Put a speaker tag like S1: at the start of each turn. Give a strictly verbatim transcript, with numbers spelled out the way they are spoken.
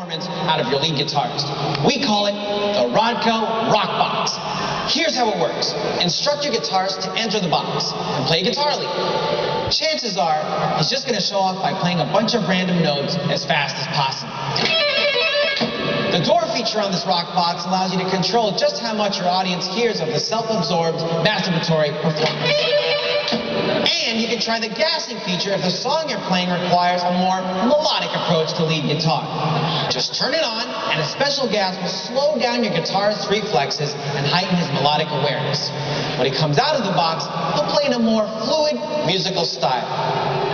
S1: performance out of your lead guitarist. We call it the Rodco Rock Box. Here's how it works. Instruct your guitarist to enter the box and play a guitar lead. Chances are, he's just going to show off by playing a bunch of random notes as fast as possible. The door feature on this rock box allows you to control just how much your audience hears of the self-absorbed, masturbatory performance. And you can try the gassing feature if the song you're playing requires a more melodic approach to lead guitar. Just turn it on, and a special gas will slow down your guitarist's reflexes and heighten his melodic awareness. When he comes out of the box, he'll play in a more fluid musical style.